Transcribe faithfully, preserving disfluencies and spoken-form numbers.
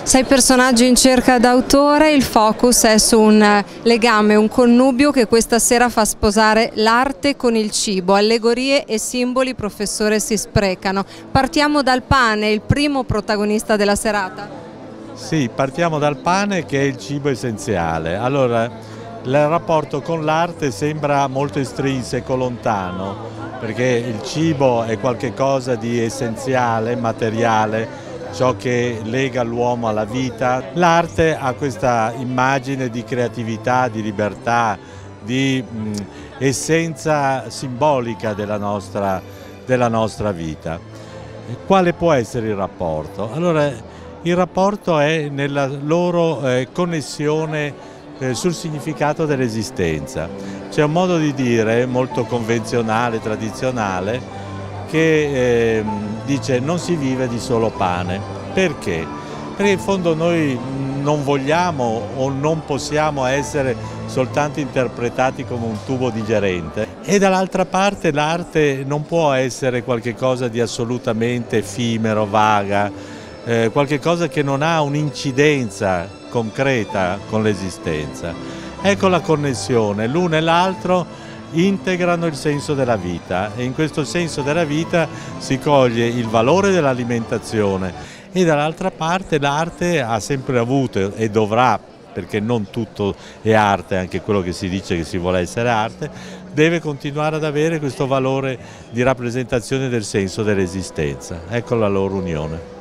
Sei personaggi in cerca d'autore, il focus è su un legame, un connubio che questa sera fa sposare l'arte con il cibo. Allegorie e simboli, professore, si sprecano. Partiamo dal pane, il primo protagonista della serata? Sì, partiamo dal pane, che è il cibo essenziale. Allora, il rapporto con l'arte sembra molto estrinseco, lontano, perché il cibo è qualcosa di essenziale, materiale, ciò che lega l'uomo alla vita. L'arte ha questa immagine di creatività, di libertà, di mh, essenza simbolica della nostra, della nostra vita. Quale può essere il rapporto? Allora, il rapporto è nella loro eh, connessione eh, sul significato dell'esistenza. C'è un modo di dire molto convenzionale, tradizionale, che eh, dice non si vive di solo pane. Perché? Perché in fondo noi non vogliamo o non possiamo essere soltanto interpretati come un tubo digerente, e dall'altra parte l'arte non può essere qualcosa di assolutamente effimero, vaga, eh, qualcosa che non ha un'incidenza concreta con l'esistenza. Ecco la connessione, l'uno e l'altro integrano il senso della vita, e in questo senso della vita si coglie il valore dell'alimentazione, e dall'altra parte l'arte ha sempre avuto e dovrà, perché non tutto è arte, anche quello che si dice che si vuole essere arte, deve continuare ad avere questo valore di rappresentazione del senso dell'esistenza. Ecco la loro unione.